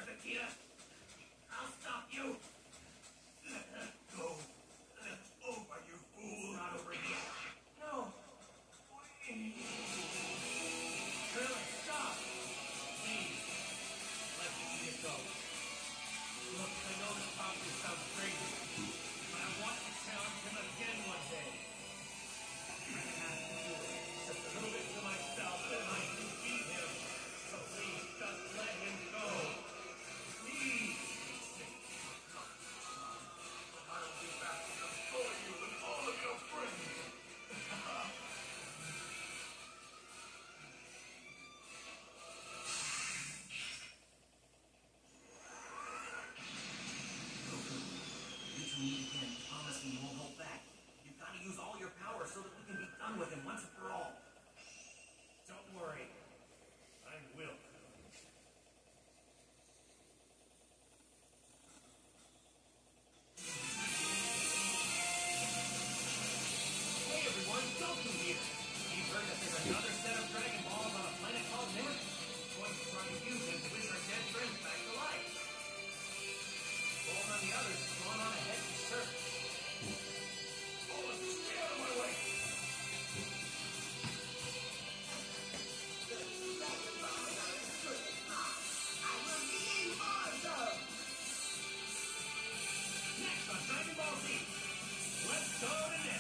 Vegeta. I'll stop you. Go. It's over, you fool. It's not over yet. No. Krillin, stop. Please. Let Vegeta go. Look, I know this probably sounds crazy, but I want to challenge him again one day. I have to do it. Just a little bit to myself, and I can beat him. So please, just let him go. Please. I'll be back to destroy you and all of your friends. You two meet again. Promise me you won't hold back. You've got to use all your power so that we can be done with him once and for all. Don't worry. I will. Hey everyone, Goku here. You've heard that there's another set of Dragon Balls on a planet called Namek. Going to try and use them to bring our dead friends back to life. Balls on the others have gone on ahead to search. Bullet, stay out of my way! Next on Dragon Ball Z, let's go to Namek.